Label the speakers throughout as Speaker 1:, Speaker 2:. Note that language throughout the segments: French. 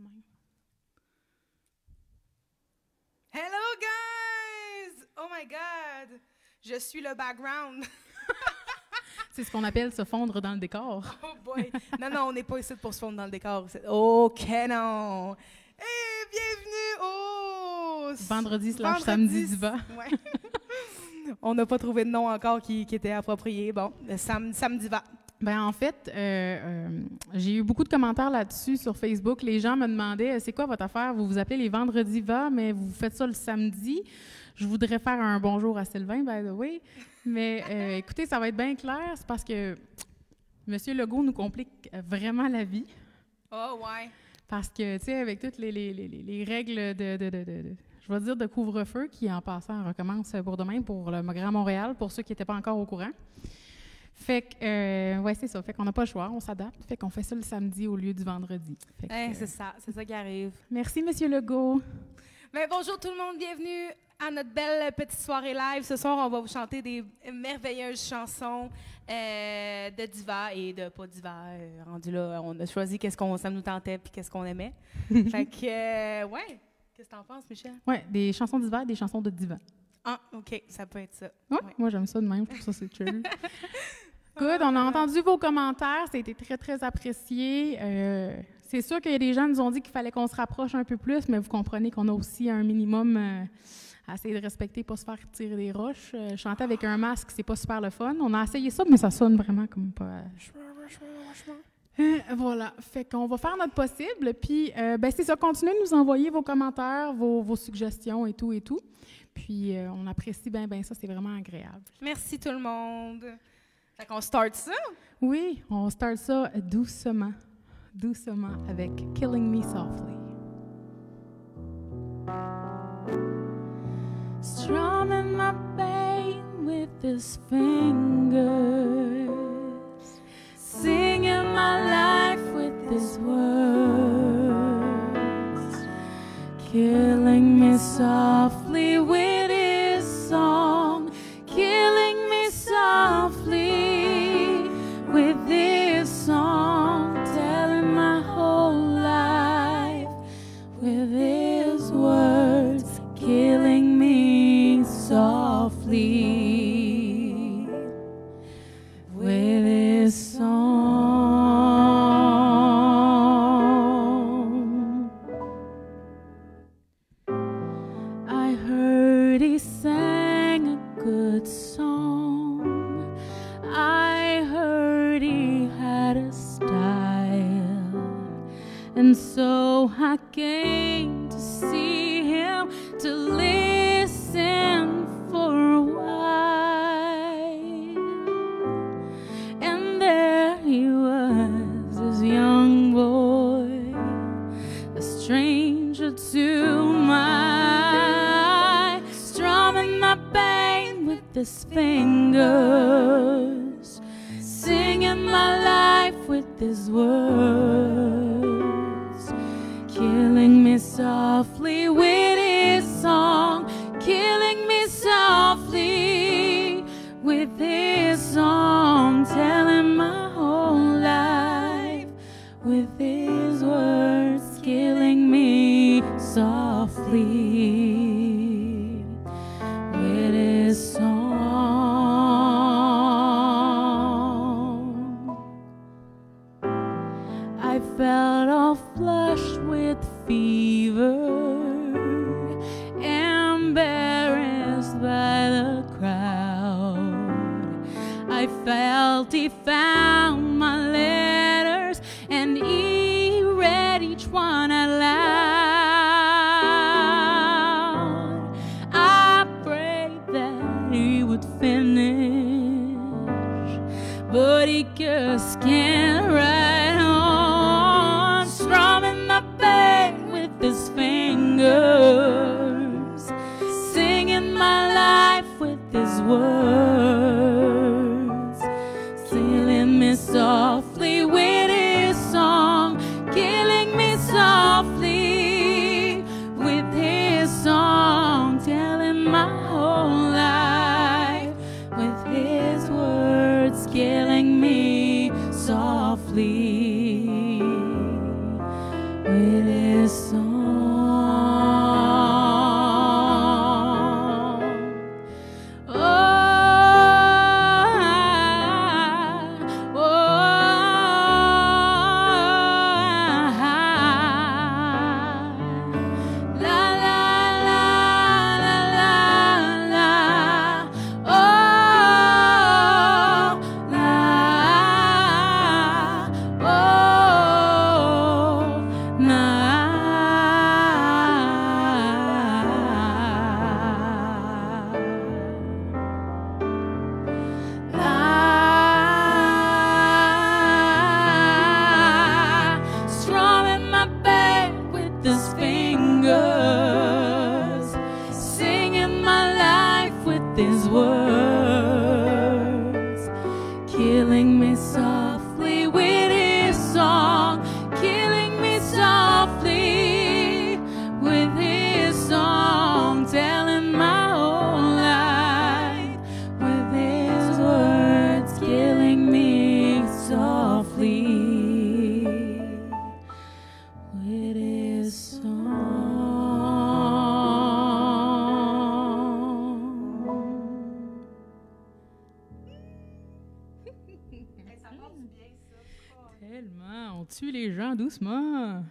Speaker 1: même.
Speaker 2: Hello, guys! Oh my God! Je suis le background.
Speaker 1: C'est ce qu'on appelle se fondre dans le décor.
Speaker 2: Oh boy! Non, on n'est pas ici pour se fondre dans le décor. OK, non! Et bienvenue au...
Speaker 1: Vendredi / samedi diva.
Speaker 2: Ouais. On n'a pas trouvé de nom encore qui était approprié. Bon, le samedi va.
Speaker 1: Ben en fait, j'ai eu beaucoup de commentaires là-dessus sur Facebook. Les gens me demandaient, c'est quoi votre affaire? Vous vous appelez les Vendredis va, mais vous faites ça le samedi. Je voudrais faire un bonjour à Sylvain, by the way. Mais écoutez, ça va être bien clair. C'est parce que M. Legault nous complique vraiment la vie.
Speaker 2: Oh, ouais.
Speaker 1: Parce que, tu sais, avec toutes les règles je vais dire de couvre-feu, qui en passant recommence pour demain pour le Grand Montréal, pour ceux qui n'étaient pas encore au courant. Fait que, ouais, c'est ça. Fait qu'on n'a pas le choix, on s'adapte. Fait qu'on fait ça le samedi au lieu du vendredi.
Speaker 2: C'est ça qui arrive.
Speaker 1: Merci, M. Legault.
Speaker 2: Mais bonjour tout le monde, bienvenue à notre belle petite soirée live. Ce soir, on va vous chanter des merveilleuses chansons de diva et de pas diva. Rendu là, on a choisi ça nous tentait puis qu'est-ce qu'on aimait. Fait que, ouais. Qu'est-ce que t'en penses, Michel?
Speaker 1: Ouais, des chansons d'hiver, des chansons de diva.
Speaker 2: Ah, OK, ça peut être ça.
Speaker 1: Ouais. Moi, j'aime ça de même. Je trouve ça, c'est chill. Good, on a entendu vos commentaires. Ça a été très, très apprécié. C'est sûr qu'il y a des gens qui nous ont dit qu'il fallait qu'on se rapproche un peu plus, mais vous comprenez qu'on a aussi un minimum à essayer de respecter, pas se faire tirer des roches. Chanter avec un masque, c'est pas super le fun. On a essayé ça, mais ça sonne vraiment comme pas... Voilà, fait qu'on va faire notre possible, puis ben c'est ça, continuez de nous envoyer vos commentaires, vos suggestions et tout, puis on apprécie bien ça, c'est vraiment agréable.
Speaker 2: Merci tout le monde. Fait qu'on start ça?
Speaker 1: Oui, on start ça doucement avec Killing Me Softly. Strumming my pain with his fingers, singing my life with his words, killing me softly with his song, killing me softly with his song, telling my whole life with his words, killing me softly with his song. I heard he sang a good song. I heard he had a style, and so I came to see him, to listen for a while. And there he was, this young boy, a stranger to my eyes, strumming my pain with his fingers, singing my life with his words, killing me softly with his song, killing me softly with his song, telling my whole life with his words, killing me softly with his song. I felt all flushed with fever, embarrassed by the crowd. I felt he found my letters and he read each one out loud. I prayed that he would finish, but he just can't write on, strumming my pain with his fingers, singing my life with his words, killing me softly with his song, killing me softly with his song, telling my whole life with his words, killing me softly with his tue les gens doucement.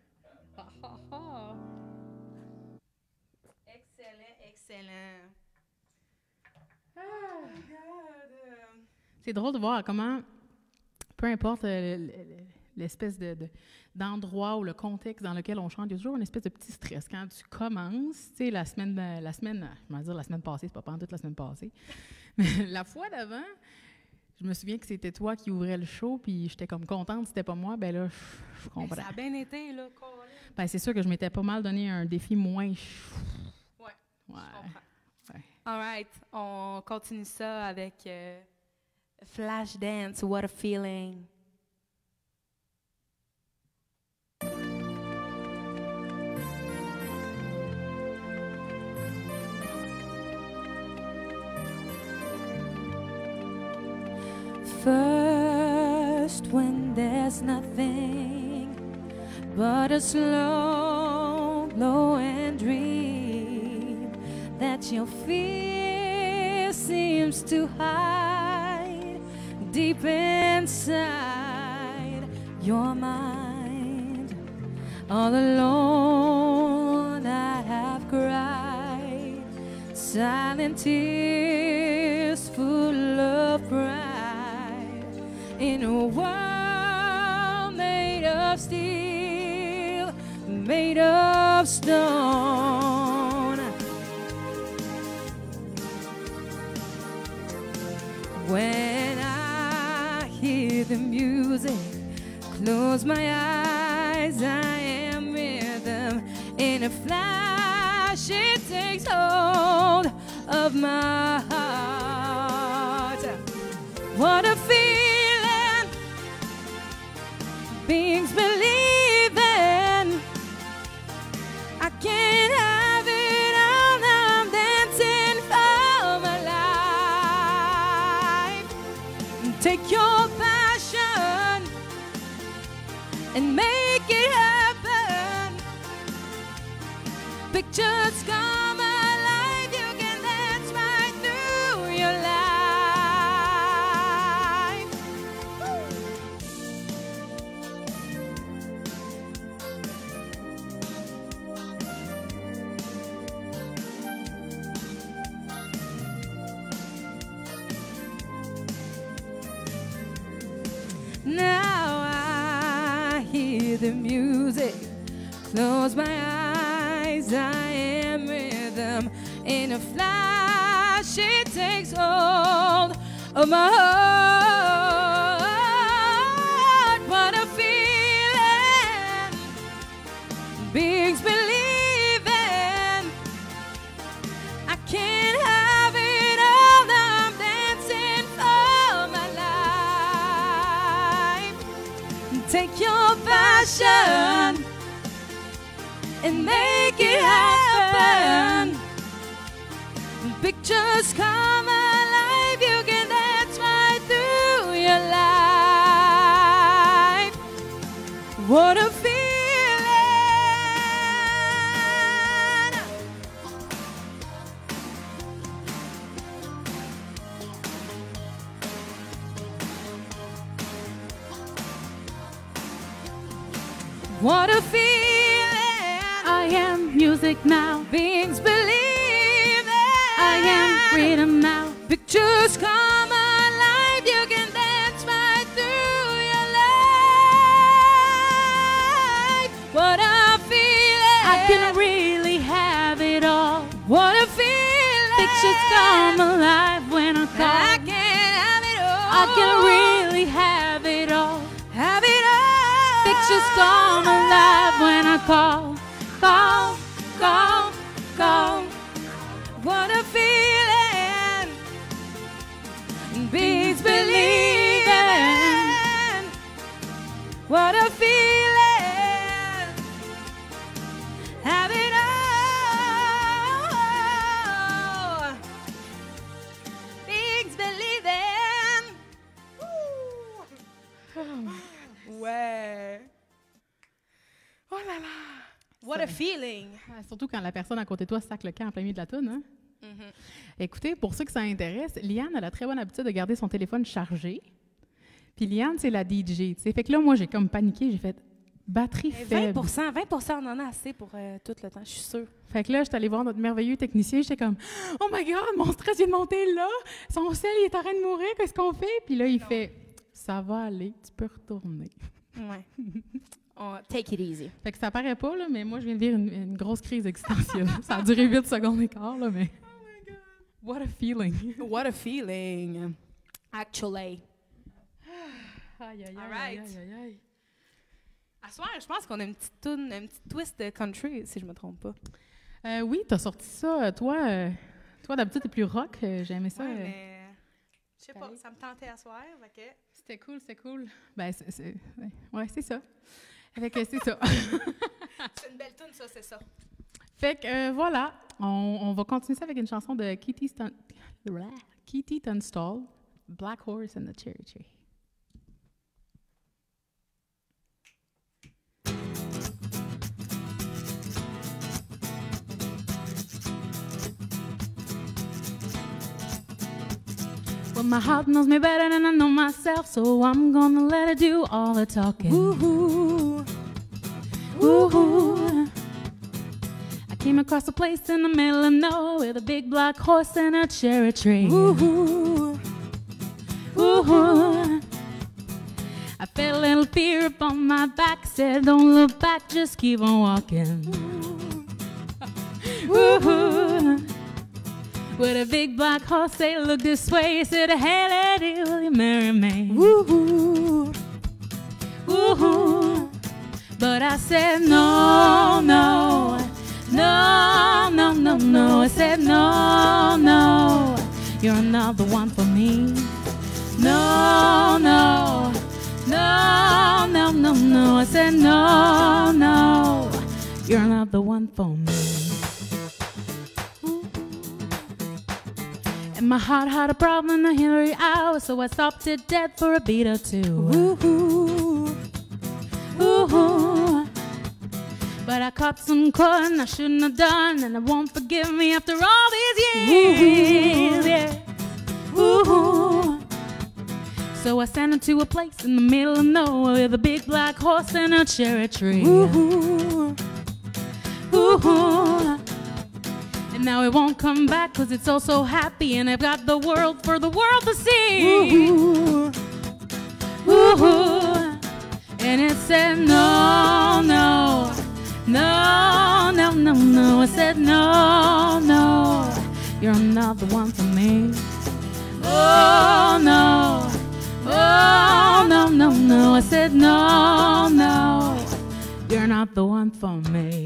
Speaker 2: Excellent, excellent.
Speaker 1: C'est drôle de voir comment, peu importe l'espèce d'endroit ou le contexte dans lequel on chante, il y a toujours une espèce de petit stress. Quand tu commences, tu sais, la semaine, je vais dire la semaine passée, c'est pas pendant toute la semaine passée, mais la fois d'avant, je me souviens que c'était toi qui ouvrais le show, puis j'étais comme contente, c'était pas moi, ben là, je comprends.
Speaker 2: Ça a bien été, là, Colin.
Speaker 1: Ben c'est sûr que je m'étais pas mal donné un défi moins...
Speaker 2: Ouais, je comprends.
Speaker 1: Ouais.
Speaker 2: All right, on continue ça avec Flashdance, What a Feeling. First, when there's nothing but a slow, glowing dream that your fear seems to hide deep inside your mind. All alone, I have cried silent tears full of pride. In a world made of steel, made of stone. When I hear the music, close my eyes, I am rhythm. In a flash, it takes hold of my heart. What a feeling! Beings believing I can't have it all. I'm dancing for my life. Take your passion and make it happen. Pictures come alive. You can dance right through your life. Now I hear the music, close my eyes, I am rhythm. In a flash, it takes hold of my heart. What a feeling! Beings believing I can't have it all. I'm dancing for my life. Take your passion and make it happen. Pictures come alive. You can dance right through your life. What a feeling! What a feeling!
Speaker 1: I am music now.
Speaker 2: Beings believe
Speaker 1: I am freedom now.
Speaker 2: Pictures come alive. You can dance right through your life. What a feeling!
Speaker 1: I can really have it all.
Speaker 2: What a feeling!
Speaker 1: Pictures come alive when I call.
Speaker 2: I can have it all.
Speaker 1: I can really have it all.
Speaker 2: have it all.
Speaker 1: Pictures come alive when I call. Call, call, call.
Speaker 2: What a feeling! Beings believing. What a feeling! Have it all. Beings believing. Ouais. Oh là là. What a feeling!
Speaker 1: Surtout quand la personne à côté de toi sac le camp en plein milieu de la toune. Hein? Écoutez, pour ceux que ça intéresse, Liane a la très bonne habitude de garder son téléphone chargé. Puis Puis Liane, c'est la DJ, tu sais. Fait que là, moi, j'ai comme paniqué, j'ai fait batterie faible.
Speaker 2: 20%, on en a assez pour tout le temps, je suis sûre.
Speaker 1: Fait que là, j'étais allée voir notre merveilleux technicien, j'étais comme « Oh my God, mon stress vient de monter là! Son sel, il est en train de mourir, qu'est-ce qu'on fait? » Puis là, il fait « Ça va aller, tu peux retourner. »
Speaker 2: Ouais. Take it easy.
Speaker 1: Fait que ça paraît pas, là, mais moi, je viens de vivre une grosse crise existentielle. Ça a duré 8 secondes et quart, là, mais... Oh my God! What a feeling!
Speaker 2: What a feeling! Actually.
Speaker 1: Aïe, aïe,
Speaker 2: All
Speaker 1: aïe,
Speaker 2: right.
Speaker 1: aïe, aïe, aïe.
Speaker 2: À soir, je pense qu'on a une petite tune, un petit twist de country, si je me trompe pas.
Speaker 1: Oui, t'as sorti ça. Toi, d'habitude, t'es plus rock. J'ai aimé ça.
Speaker 2: Ouais, mais... Je sais pas, ça me tentait à soir, ok.
Speaker 1: C'était cool, c'était cool. Ben, ouais, c'est ça. Fait que c'est ça.
Speaker 2: C'est une belle tune, ça, c'est ça.
Speaker 1: Fait que voilà, on va continuer ça avec une chanson de Kitty Tunstall, Black Horse and the Cherry Tree. Well, my heart knows me better than I know myself, so I'm gonna let it do all the talking. Woo-hoo, woo-hoo. I came across a place in the middle of nowhere with a big black horse and a cherry tree. Woo-hoo, woo-hoo. I felt a little fear up on my back, said don't look back, just keep on walking. Woo-hoo. With a big black horse, say, look this way. He said, hey, lady, will you marry me? Woo-hoo, woo-hoo. But I said, no, no, no, no, no, no. I said, no, no, you're not the one for me. No, no, no, no, no, no. I said, no, no, you're not the one for me. My heart had a problem in the hurry hour, so I stopped it dead for a beat or two. Ooh, ooh. But I caught some cotton I shouldn't have done, and I won't forgive me after all these years. Yeah. Ooh. So I sent her to a place in the middle of nowhere with a big black horse and a cherry tree. Ooh, ooh. And now it won't come back 'cause it's all so happy, and I've got the world for the world to see. Ooh, ooh. And it said no, no, no, no, no, no. I said no, no, you're not the one for me. Oh no, oh no, no, no. I said no, no, you're not the one for me.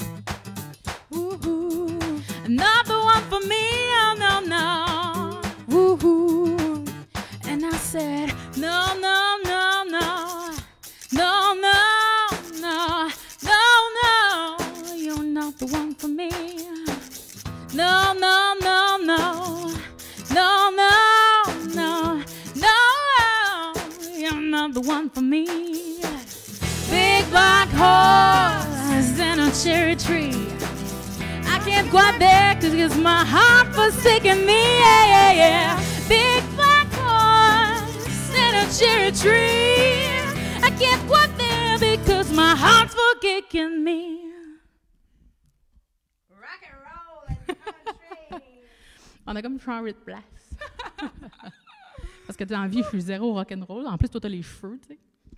Speaker 1: Not the one for me, oh no, no. Woo-hoo. And I said, no, no, no, no. No, no, no, no, no. You're not the one for me. No, no, no, no. No, no, no, no. You're not the one for me. Big black horse and a cherry tree. I can't go out there 'cause my heart forsaken me, yeah, yeah, yeah. Big black horse and a cherry tree. I can't go out there because my heart's forsaken me.
Speaker 2: Rock and roll and country.
Speaker 1: On a comme changé de place. Parce que dans la vie, je suis zéro rock'n'roll. En plus, toi, t'as les cheveux, tu sais.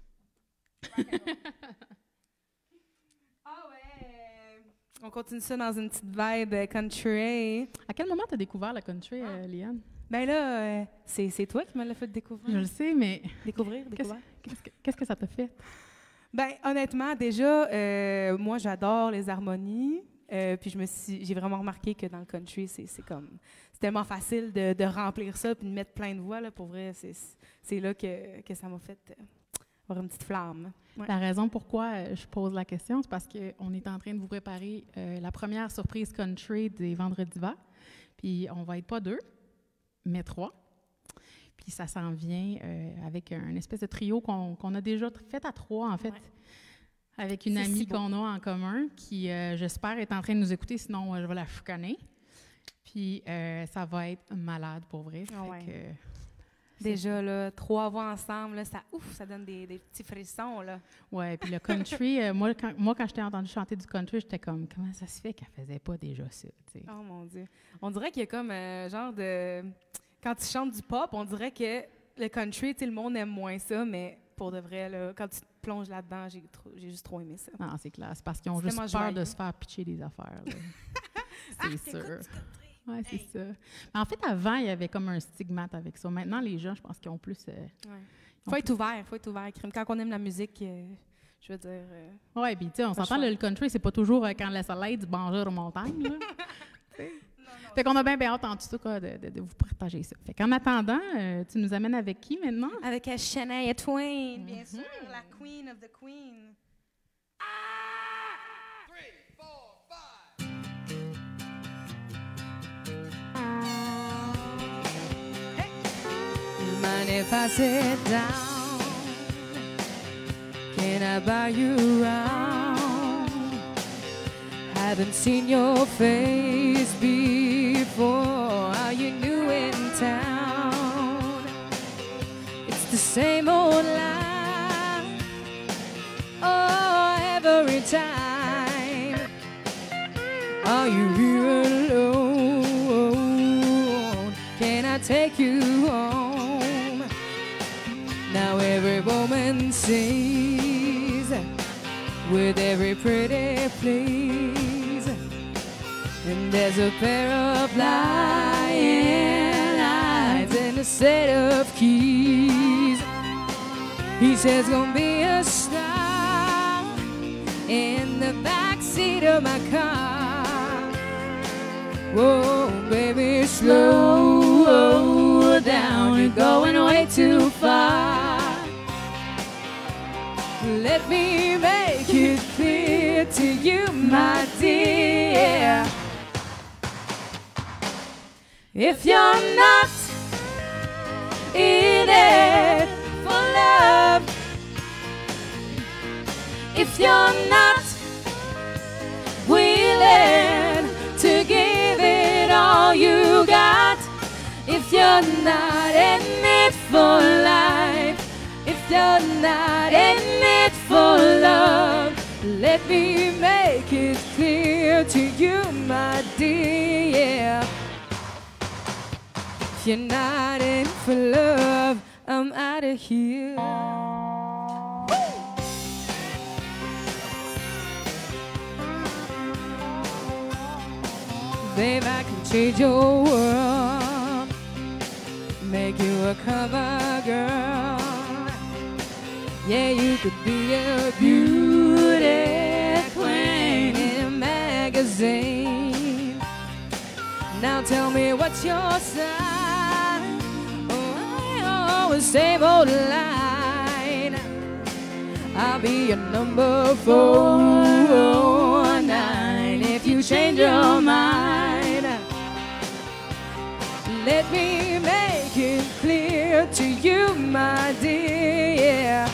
Speaker 2: On continue ça dans une petite vibe country.
Speaker 1: À quel moment t'as découvert la country, Liane?
Speaker 2: Ben là, c'est toi qui me l'as fait découvrir.
Speaker 1: Je le sais, mais
Speaker 2: Découvrir.
Speaker 1: qu'est-ce que ça t'a fait?
Speaker 2: Ben honnêtement, déjà, moi j'adore les harmonies. Puis j'ai vraiment remarqué que dans le country, c'est tellement facile de remplir ça puis de mettre plein de voix là. Pour vrai, c'est là que ça m'a fait avoir une petite flamme. Ouais.
Speaker 1: La raison pourquoi je pose la question, c'est parce qu'on est en train de vous préparer la première surprise country des Vendredis Vert. Puis on va être pas 2, mais 3. Puis ça s'en vient avec un espèce de trio qu'on a déjà fait à 3, en fait, ouais. Avec une amie qu'on a en commun qui, j'espère, est en train de nous écouter, sinon je vais la chicaner. Puis ça va être malade pour vrai.
Speaker 2: Oh ouais. Déjà, là, 3 voix ensemble, là, ça donne des petits frissons, là.
Speaker 1: Oui, puis le country, moi, quand je t'ai entendu chanter du country, j'étais comme, comment ça se fait qu'elle faisait pas déjà ça, tu sais?
Speaker 2: Oh, mon Dieu. On dirait qu'il y a comme genre de... Quand tu chantes du pop, on dirait que le country, tu sais, le monde aime moins ça, mais pour de vrai, là, quand tu te plonges là-dedans, j'ai juste trop aimé ça.
Speaker 1: Non, c'est clair. C'est parce qu'ils ont juste peur
Speaker 2: joyeux.
Speaker 1: de se faire pitcher des affaires, là. C'est sûr. Oui, c'est
Speaker 2: Hey.
Speaker 1: ça. Mais en fait, avant, il y avait comme un stigmate avec ça. Maintenant, les gens, je pense qu'ils ont plus...
Speaker 2: Faut être ouvert, crime. Quand on aime la musique, je veux dire...
Speaker 1: Oui, puis tu sais, on s'entend, le country, c'est pas toujours quand le soleil du bonjour aux montagnes, là. Fait qu'on a bien hâte en tout cas de vous partager ça. Fait qu'en attendant, tu nous amènes avec qui maintenant?
Speaker 2: Avec Shania Twain, bien sûr, la queen of the queen. Mind if I sit down? Can I buy you around? Haven't seen your face before. Are you new in town? It's the same old line. Oh, every time. Are you here alone? Can I take you home? Now every woman sees with every pretty please, and there's a pair of lying eyes and a set of keys. He says gonna be a star in the backseat of my car. Whoa, baby, slow down, you're going way too far. Let me make it clear to you, my dear. If you're not in it for love, if you're not willing to give it all you got, if you're not in it for life, if you're not in it for love, let me make it clear to you, my dear. If you're not in for love, I'm out of here. Babe, I can change your world, make you a cover girl. Yeah, you could be a beauty queen in a magazine. Now tell me what's your sign? Oh, I always same old line. I'll be your number 409 if you change your mind. Let me make it clear to you, my dear.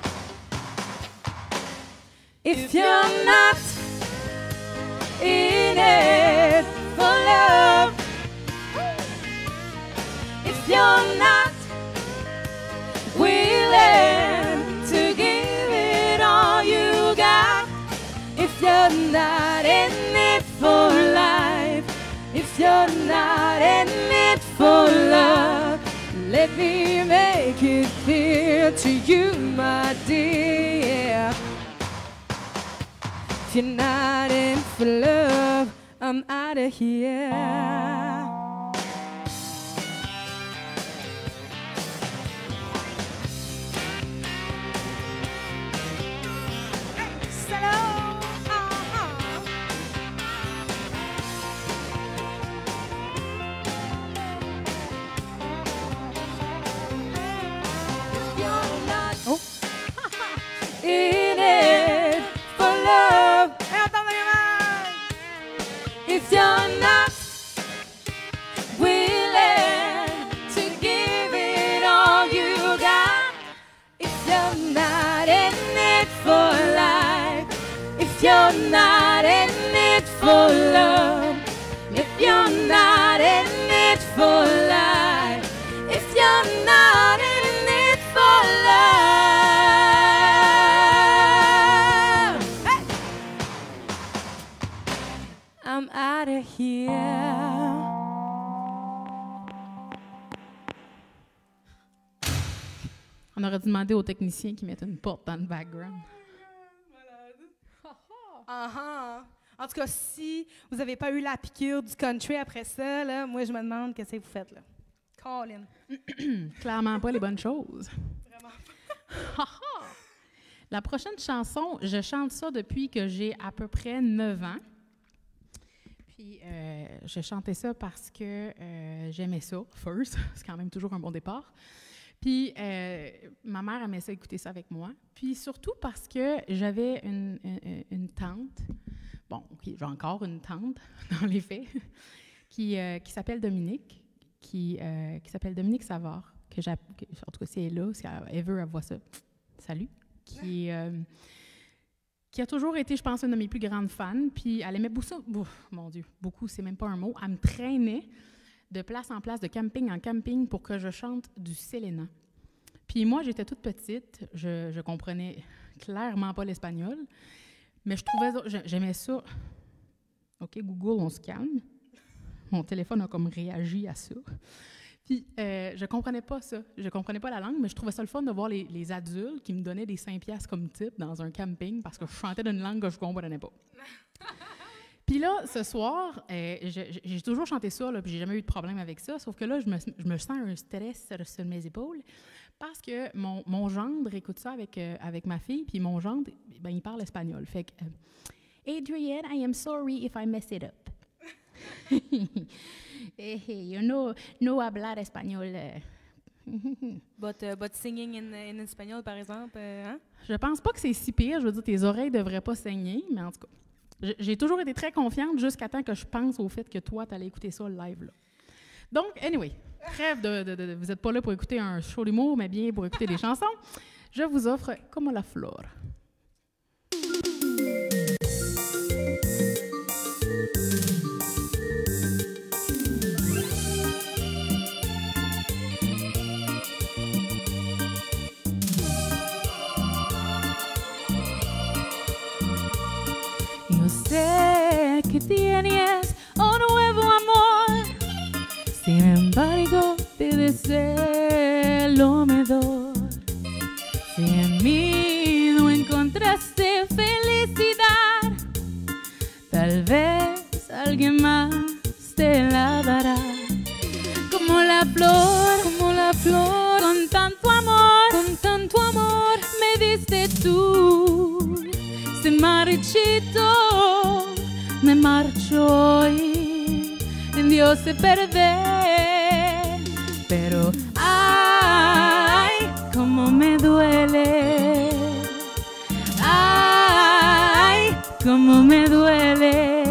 Speaker 2: If you're not in it for love, if you're not willing to give it all you got, if you're not in it for life, if you're not in it for love, let me make it clear to you, my dear. If you're not in for love, I'm out of here. In it for love. If you're not willing to give it all you got, if you're not in it for life, if you're not in it for love, if you're not in it for life, if you're not out of here.
Speaker 1: On aurait dû demander aux techniciens qui mettent une porte dans le background.
Speaker 2: En tout cas, si vous n'avez pas eu la piqûre du country après ça, là, moi, je me demande qu'est-ce que vous faites, là. Colin.
Speaker 1: Clairement pas les bonnes choses.
Speaker 2: Vraiment.
Speaker 1: La prochaine chanson, je chante ça depuis que j'ai à peu près 9 ans. Puis, je chantais ça parce que j'aimais ça, first. C'est quand même toujours un bon départ. Puis, ma mère aimait ça, écouter ça avec moi. Puis, surtout parce que j'avais une tante, bon, okay, j'ai encore une tante, dans les faits, qui s'appelle Dominique, qui s'appelle Dominique Savard, en tout cas, si elle est là, si elle veut, elle voit ça. Salut! Qui a toujours été, je pense, une de mes plus grandes fans. Puis, elle aimait beaucoup ça. Mon Dieu, beaucoup, c'est même pas un mot. Elle me traînait de place en place, de camping en camping, pour que je chante du Selena. Puis moi, j'étais toute petite, je comprenais clairement pas l'espagnol, mais j'aimais ça. OK, Google, on se calme. Mon téléphone a comme réagi à ça. Puis je comprenais pas ça, je comprenais pas la langue, mais je trouvais ça le fun de voir les adultes qui me donnaient des 5 piastres comme type dans un camping parce que je chantais d'une langue que je comprenais pas. Puis là, ce soir, j'ai toujours chanté ça, là, puis j'ai jamais eu de problème avec ça, sauf que là, je me sens un stress sur mes épaules parce que mon gendre écoute ça avec ma fille, puis mon gendre, ben, il parle espagnol. Fait que, Adrienne, I am sorry if I mess it up. You no hablar espagnol.
Speaker 2: But singing in espagnol, par exemple, hein?
Speaker 1: Je pense pas que c'est si pire. Je veux dire, tes oreilles devraient pas saigner, mais en tout cas, j'ai toujours été très confiante jusqu'à temps que je pense au fait que toi, tu allais écouter ça live, là. Donc, anyway, trêve vous n'êtes pas là pour écouter un show d'humour, mais bien pour écouter des chansons. Je vous offre Como la flor.
Speaker 2: Yo sé que tienes un nuevo amor, sin embargo pides lo mejor. Si en mí no encontraste felicidad, tal vez alguien más te la dará. Como la flor, con tanto amor, me diste tú. Se marchito, me marcho y en Dios se perder. Pero ay, cómo me duele. Ay, cómo me duele.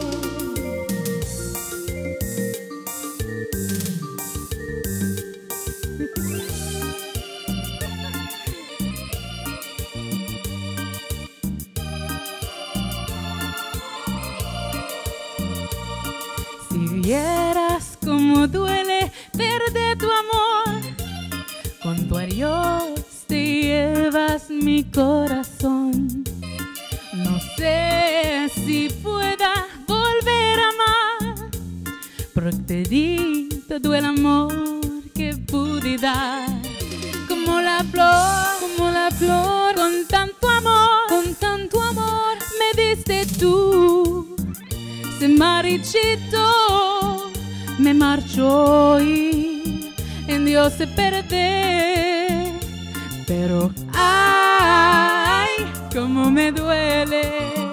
Speaker 2: Si vieras cómo duele perder tu amor, con tu adiós te llevas mi corazón. No sé si pueda volver a amar, porque te di todo el amor que pude dar. Como la flor, con tanto amor, me diste tú. Se marchito, me marcho y en Dios se perder. Pero ay, cómo me duele.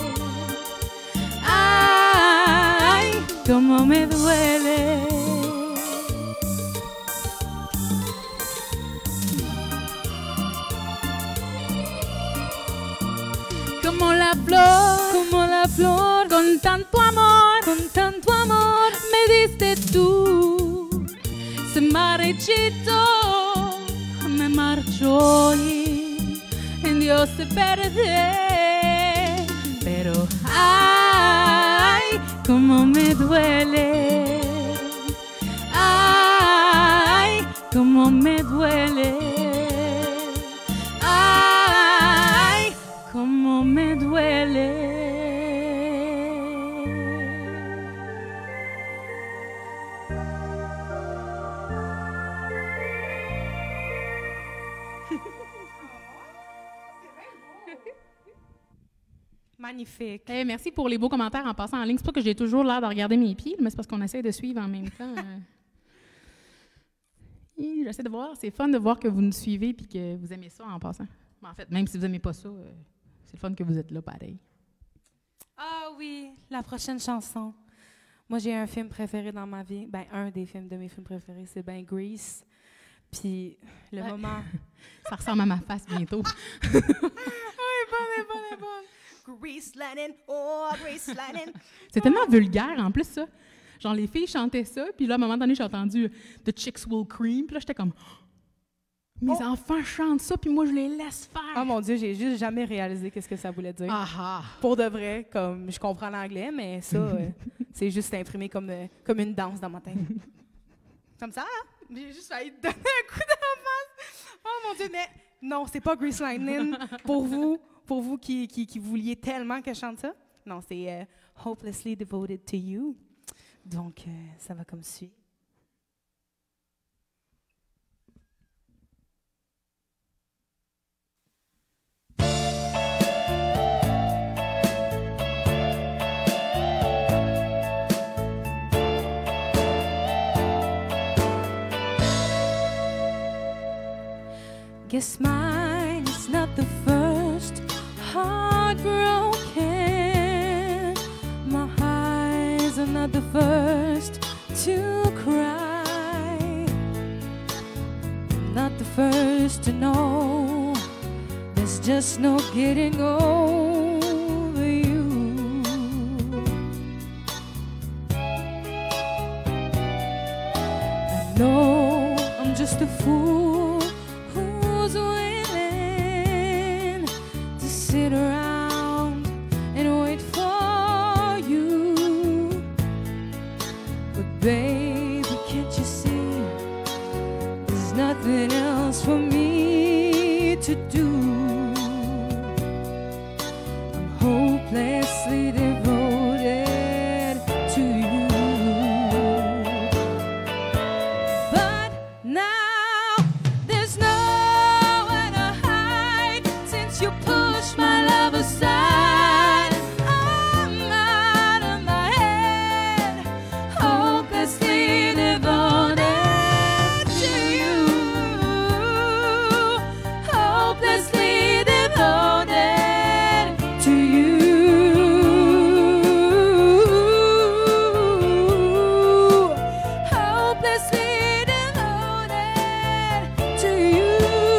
Speaker 2: Ay, cómo me duele. Como la flor, con tanto amor, me diste tú. Se marchito, me marcho y en Dios se perder. Pero ay, cómo me duele. Ay, cómo me duele. Ay, cómo me duele. Magnifique.
Speaker 1: Hey, merci pour les beaux commentaires en passant en ligne. C'est pas que j'ai toujours l'air de regarder mes pieds, mais c'est parce qu'on essaie de suivre en même temps. J'essaie de voir. C'est fun de voir que vous nous suivez et que vous aimez ça en passant. En fait, même si vous n'aimez pas ça, c'est le fun que vous êtes là pareil.
Speaker 2: Ah oui, la prochaine chanson. Moi, j'ai un film préféré dans ma vie. Ben, un des films de mes films préférés, c'est ben Grease. Puis, le moment...
Speaker 1: Ça ressemble à ma face bientôt.
Speaker 2: bonne. Grease Lightning, oh, Grease Lightning.
Speaker 1: C'est tellement vulgaire, en plus, ça. Genre, les filles chantaient ça, puis là, à un moment donné, j'ai entendu « The chicks will cream », puis là, j'étais comme « Mes enfants chantent ça, puis moi, je les laisse faire. »
Speaker 2: Oh mon Dieu, j'ai juste jamais réalisé qu'est-ce que ça voulait dire.
Speaker 1: Ah.
Speaker 2: Pour de vrai, comme je comprends l'anglais, mais ça, c'est juste imprimé comme une danse dans ma tête. Comme ça, hein? J'ai juste failli te donner un coup d'en face. Oh mon Dieu, mais non, c'est pas Grease Lightning pour vous qui vouliez tellement que je chante ça. Non, c'est Hopelessly Devoted to You. Donc, ça va comme suit. Guess mine is not the first heartbroken. My eyes are not the first to cry. Not the first to know there's just no getting over you. I know I'm just a fool who's willing to sit around and wait for you. But baby, can't you see there's nothing else for me to do? I'm hopelessly devoted to you. But now there's nowhere to hide since you pushed my love aside. I'm out of my head, hopelessly devoted to you. Hopelessly devoted to you. Hopelessly devoted to you.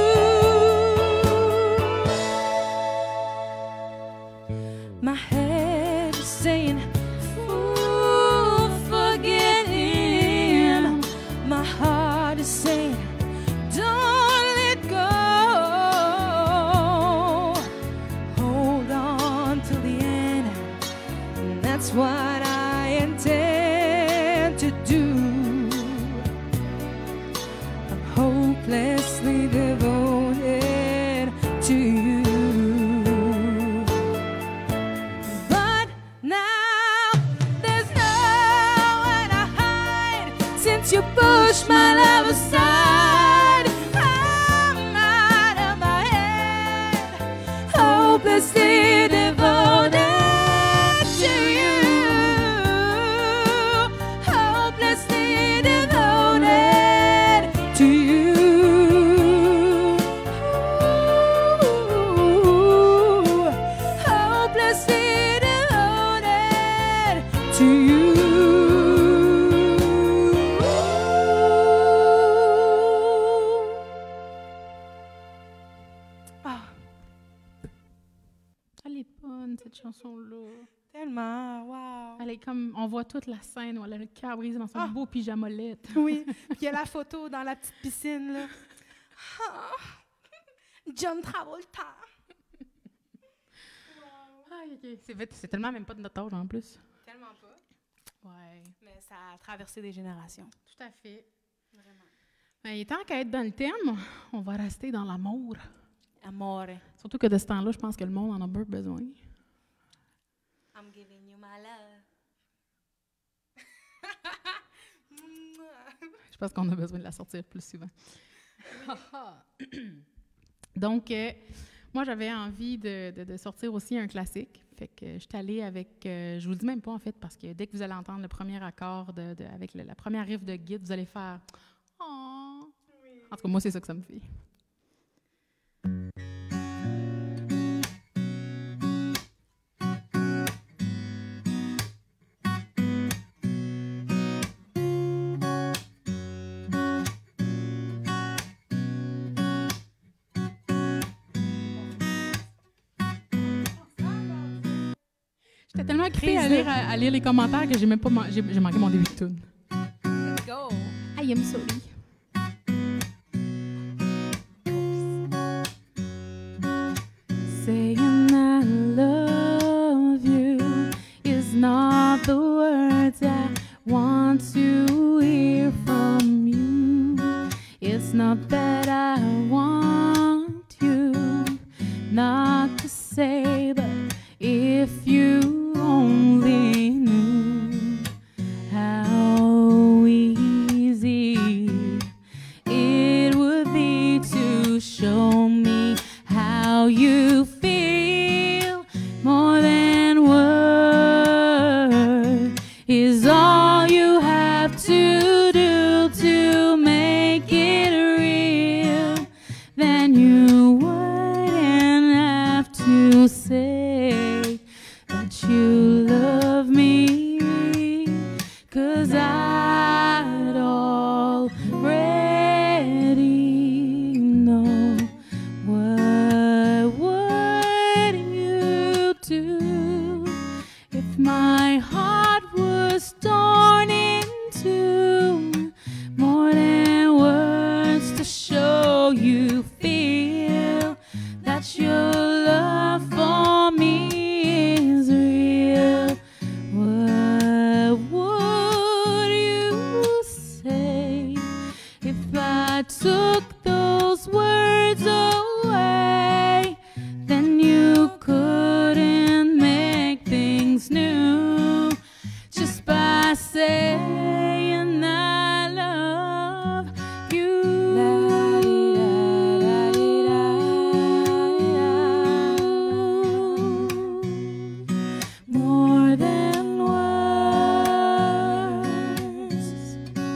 Speaker 2: My head is saying, "Fool, forget him." My heart is saying, "Don't let go." Hold on till the end, and that's what I intend to do. I'm hopelessly devoted to you. But now there's nowhere to hide since you pushed my love aside. I'm out of my head, hopelessly devoted to you. Hopelessly devoted to you. Hopelessly devoted to you. Ah,
Speaker 1: Elle est bonne, cette chanson-là.
Speaker 2: tellement, wow.
Speaker 1: Elle est comme, on voit toute la scène où elle a le cœur brisé dans son
Speaker 2: Ah.
Speaker 1: beau pyjamolette.
Speaker 2: Oui, puis il y a la photo dans la petite piscine, là. Ah, John Travolta.
Speaker 1: Aïe, ok. C'est tellement même pas de notre âge en plus.
Speaker 2: Tellement pas.
Speaker 1: Ouais.
Speaker 2: Mais ça a traversé des générations.
Speaker 1: Tout à fait.
Speaker 2: Vraiment.
Speaker 1: Mais tant qu'à être dans le thème, on va rester dans l'amour.
Speaker 2: Amore.
Speaker 1: Surtout que de ce temps-là, je pense que le monde en a bien besoin.
Speaker 2: I'm giving you my love.
Speaker 1: Je pense qu'on a besoin de la sortir plus souvent. Donc, moi, j'avais envie de sortir aussi un classique. Fait que je suis allée avec, je vous le dis même pas en fait, parce que dès que vous allez entendre le premier accord avec la première riff de guide, vous allez faire « Oh! » En tout cas, moi, c'est ça que ça me fait. J'étais tellement occupée à lire les commentaires que j'ai même pas j'ai manqué mon début de tune.
Speaker 2: Let's go!
Speaker 1: I am sorry. Saying I love you is not the words I want to hear from you. It's not that I want you not to say, but if you only knew how easy it would be to show me how you feel. More than word is all you have to do to make it real. Then you wouldn't have to say that you love me, 'cause I'd already know. What would you do if my heart was torn in two? More than words to show you feel that your love for me is real. What would you say if I took those words away? Then you couldn't make things new just by saying I love you. More than words.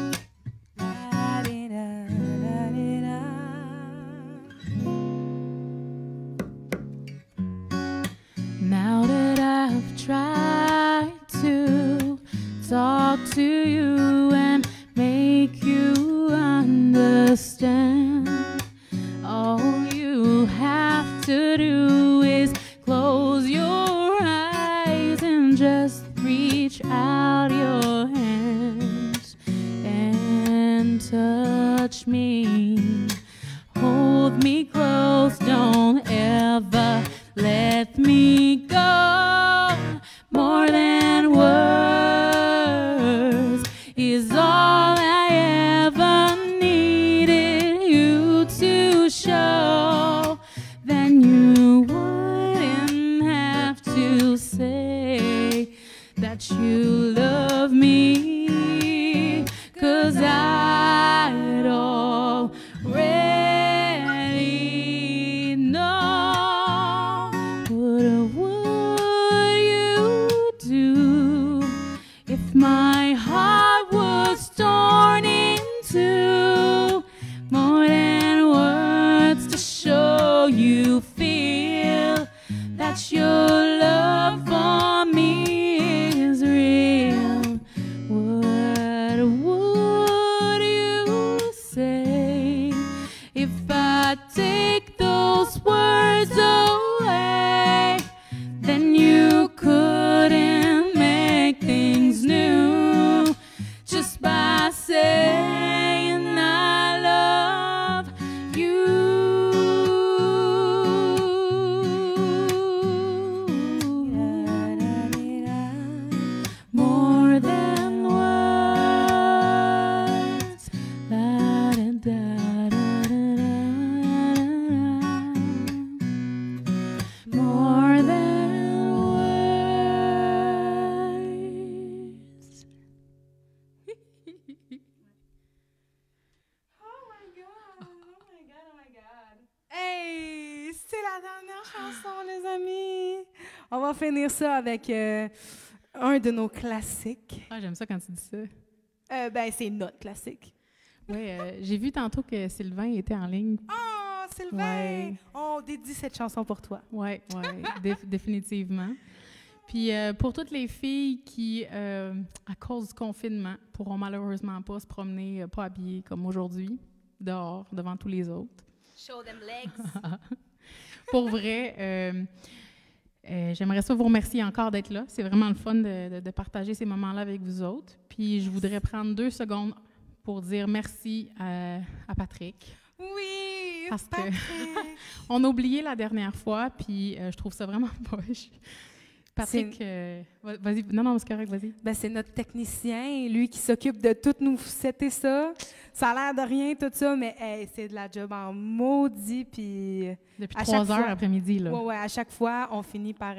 Speaker 1: Now that I've tried to talk to you and make you understand, all you have to do is close your eyes and just reach out your hands and touch me. Hold me close, don't ever let me go. More than words is all I ever needed you to show. Then you wouldn't have to say that you love me, 'cause I'd already know. What would you do if my heart was torn in two? More than words to show you feel that your love for me is real. What would you say if I take those words away? Then you couldn't make things new just by saying I love you. More than words. La, da, da, da, da, da. More than words.
Speaker 2: Oh my God! Oh my God! Oh my God! Hey! C'est la dernière chanson, les amis! On va finir ça avec un de nos classiques.
Speaker 1: Ah, j'aime ça quand tu dis ça.
Speaker 2: Ben, c'est notre classique.
Speaker 1: Oui, j'ai vu tantôt que Sylvain était en ligne.
Speaker 2: Oh, Sylvain!
Speaker 1: Ouais.
Speaker 2: On dédie cette chanson pour toi.
Speaker 1: Oui, définitivement. Puis pour toutes les filles qui, à cause du confinement, pourront malheureusement pas se promener, pas habillées comme aujourd'hui, dehors, devant tous les autres.
Speaker 2: Show them legs.
Speaker 1: Pour vrai, j'aimerais ça vous remercier encore d'être là. C'est vraiment le fun de partager ces moments-là avec vous autres. Puis je voudrais prendre 2 secondes pour dire merci à Patrick.
Speaker 2: Oui,
Speaker 1: Parce
Speaker 2: Patrick.
Speaker 1: on a oublié la dernière fois, puis je trouve ça vraiment poche. Patrick, vas-y. Non, c'est correct, vas-y.
Speaker 2: Ben, c'est notre technicien, lui qui s'occupe de tout nous setter ça. Ça a l'air de rien, tout ça, mais hey, c'est de la job en maudit. Puis
Speaker 1: Depuis
Speaker 2: à
Speaker 1: 3
Speaker 2: chaque
Speaker 1: heures
Speaker 2: fois-
Speaker 1: après-midi, là.
Speaker 2: Ouais, à chaque fois, on finit par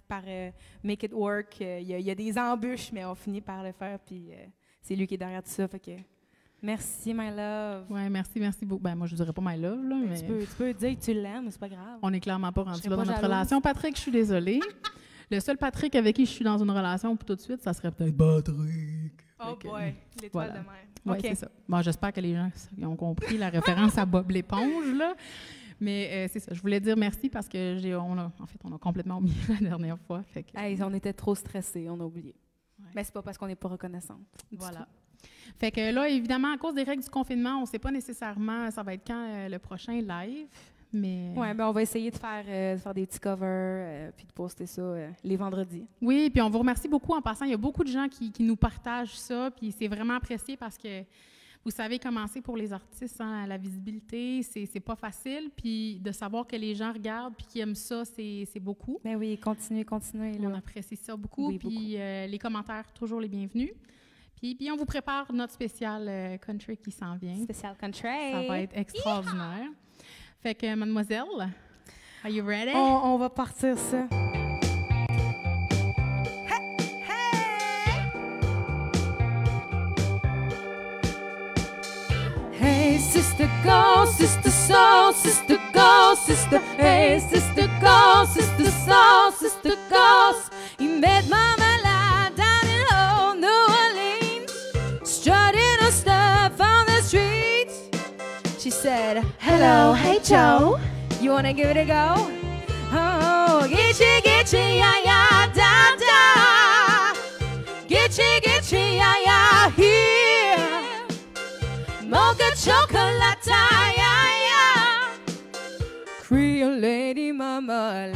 Speaker 2: make it work. Il y a des embûches, mais on finit par le faire, puis c'est lui qui est derrière tout ça. Fait que merci, my love.
Speaker 1: Ouais, merci beaucoup. Ben, moi, je ne dirais pas my love, là, mais
Speaker 2: Tu peux dire que tu l'aimes, c'est pas grave.
Speaker 1: on n'est clairement pas
Speaker 2: Je
Speaker 1: rendu
Speaker 2: serais
Speaker 1: là dans
Speaker 2: pas
Speaker 1: notre
Speaker 2: jalouse.
Speaker 1: relation. Patrick, je suis désolée. Le seul Patrick avec qui je suis dans une relation tout de suite, ça serait peut-être Patrick.
Speaker 2: Oh
Speaker 1: Fait que,
Speaker 2: boy, l'étoile
Speaker 1: voilà.
Speaker 2: de mer.
Speaker 1: Ouais,
Speaker 2: OK.
Speaker 1: c'est ça. Bon, j'espère que les gens ont compris la référence à Bob l'éponge, là. Mais c'est ça. Je voulais dire merci parce que on a complètement oublié la dernière fois. Fait que,
Speaker 2: Hey, on était trop stressés, on a oublié.
Speaker 1: Ouais.
Speaker 2: Mais c'est pas parce qu'on n'est pas reconnaissante. du
Speaker 1: voilà.
Speaker 2: tout.
Speaker 1: Fait que là, évidemment, à cause des règles du confinement, on ne sait pas nécessairement ça va être quand le prochain live. Mais
Speaker 2: Ouais, ben on va essayer de faire des petits covers puis de poster ça les vendredis.
Speaker 1: oui, puis on vous remercie beaucoup en passant. Il y a beaucoup de gens qui nous partagent ça, puis c'est vraiment apprécié parce que vous savez comment c'est pour les artistes, hein, la visibilité, c'est pas facile, puis de savoir que les gens regardent puis qu'ils aiment ça, c'est beaucoup.
Speaker 2: Ben oui, continuez.
Speaker 1: On
Speaker 2: Là.
Speaker 1: apprécie ça beaucoup,
Speaker 2: Oui,
Speaker 1: puis les commentaires, toujours les bienvenus. Puis on vous prépare notre spécial country qui s'en vient.
Speaker 2: Spécial country.
Speaker 1: Ça va être extraordinaire. Fait que, mademoiselle, are you ready?
Speaker 2: On va partir ça. Hey, sister, go, sister, soul, sister, go, sister. Hey, sister, go, sister, soul, sister, go. You met Mama lie down in old New Orleans, strutting her stuff on the streets. She said, hello, hey, Joe. You wanna give it a go? Oh, getcha, yeah, yeah, da, da. Getcha, yeah, yeah, here. Mocha chocolate, yeah, yeah. Creole lady marmalade.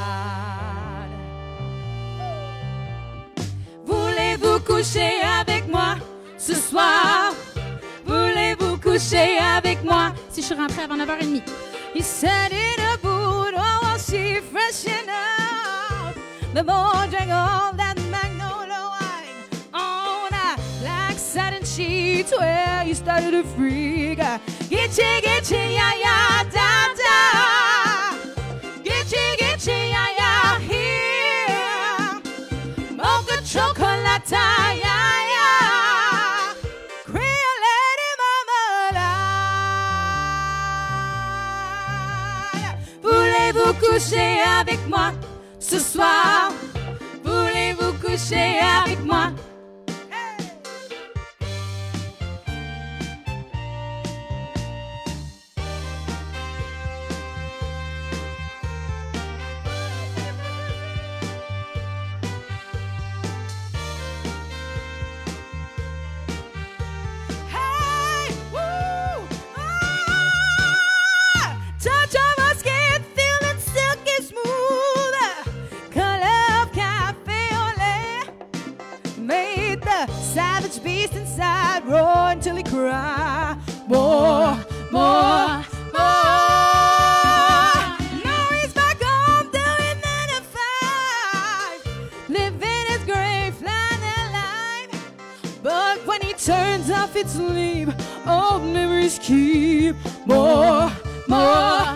Speaker 2: Voulez-vous coucher avec moi ce soir? Voulez-vous coucher avec moi?
Speaker 1: Si je suis rentrée avant 9h30.
Speaker 2: He said in a boot, oh, while she freshen up. The boy drank all that magnolia wine on a black satin sheets where he started to freak. Getcha, yeah, yeah, da, da. Getcha, yeah, yeah, here. Mocha chocolate, yeah, yeah. Creole lady marmalade. Voulez-vous coucher avec moi ce soir? Voulez-vous coucher avec moi? Hey, woo, ah, touch of my skin, feeling silky smooth. Color of cafe au lait made the savage beast inside roar until he cried. More, more, more. Now he's back home doing 9 to 5, living his great flying life. But when he turns off its sleep, old memories keep more, more,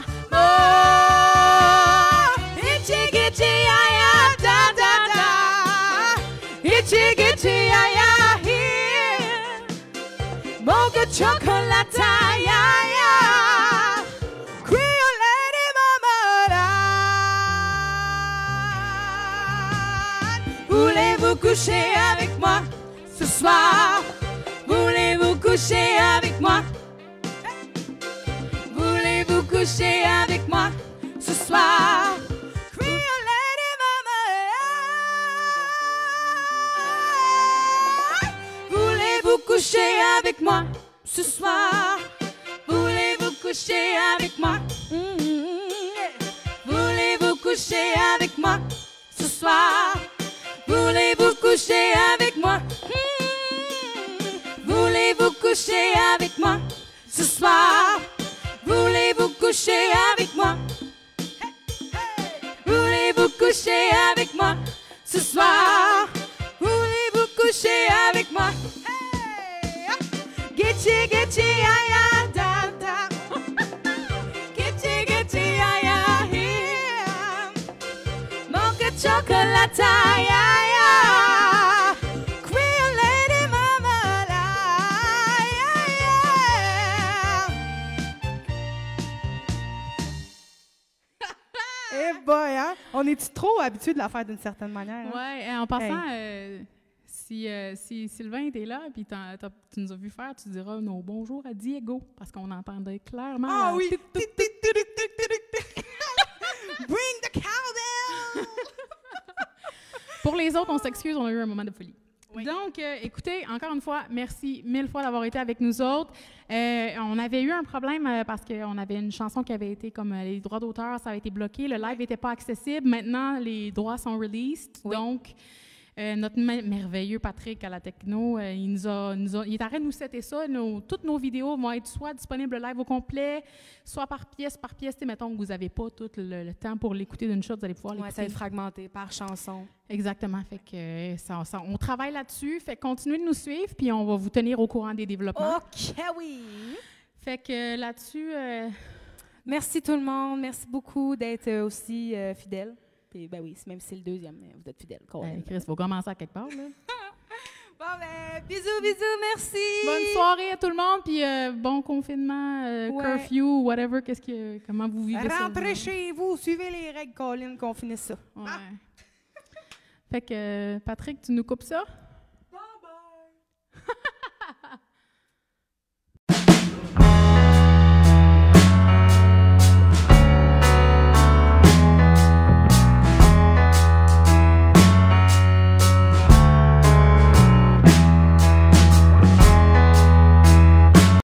Speaker 2: more. Itchy, itchy, yeah, yeah, da, da, da. Itchy, itchy, yeah, yeah, here. Mocha chocolate, yeah, yeah. Creole lady marmalade. Voulez-vous coucher avec moi ce soir? Voulez-vous coucher avec moi? Voulez-vous coucher avec moi ce soir? Queen Lady Mama. Voulez-vous coucher avec moi ce soir? Voulez-vous coucher avec moi? Voulez-vous coucher avec moi ce soir? Voulez-vous coucher avec moi? Voulez-vous coucher avec moi ce soir? Voulez-vous coucher avec moi? Voulez-vous coucher avec moi ce soir? Voulez-vous coucher avec moi? Getty, getty, ya, ya, da, da. Getty, getty, ya, ya, here. Mocha chocolate, ya, ya. Queen Lady Mama, la, ya, ya.
Speaker 3: Eh boy, hein? On est-tu trop habitué de la faire d'une certaine manière? Hein?
Speaker 1: Ouais, en passant, si Sylvain était là et tu nous as vu faire, tu diras nos bonjours à Diego, parce qu'on entendait clairement.
Speaker 3: Ah oui!
Speaker 1: tic, tic, tic.
Speaker 3: Bring the cowbell!
Speaker 1: Pour les autres, on s'excuse, on a eu un moment de folie.
Speaker 3: Oui.
Speaker 1: Donc, écoutez, encore une fois, merci 1000 fois d'avoir été avec nous autres. On avait eu un problème parce qu'on avait une chanson qui avait été comme les droits d'auteur, ça avait été bloqué, le live n'était pas accessible. Maintenant, les droits sont released.
Speaker 2: Oui.
Speaker 1: Donc, notre merveilleux Patrick à la techno, il est arrêté de nous setter ça. Toutes nos vidéos vont être soit disponibles live au complet, soit par pièce. Mettons que vous n'avez pas tout le temps pour l'écouter d'une shot, vous allez pouvoir
Speaker 2: Ouais, ça
Speaker 1: l'écouter.
Speaker 2: va être fragmenté par chanson.
Speaker 1: Exactement. Fait que on travaille là-dessus. Fait que continuez de nous suivre, puis on va vous tenir au courant des développements.
Speaker 2: OK, oui.
Speaker 1: Fait que là-dessus,
Speaker 2: Merci tout le monde. Merci beaucoup d'être aussi fidèles. Puis, ben oui, même si c'est le deuxième, mais vous êtes fidèles.
Speaker 1: Chris, faut commencer à quelque part. Là.
Speaker 2: Bon, ben, bisous, bisous, merci.
Speaker 1: Bonne soirée à tout le monde, puis bon confinement,
Speaker 2: Ouais.
Speaker 1: curfew, whatever. Comment vous vivez ça?
Speaker 3: Rentrez chez vous, suivez les règles, Colin, qu'on finisse ça.
Speaker 1: Ouais. Fait que, Patrick, tu nous coupes ça?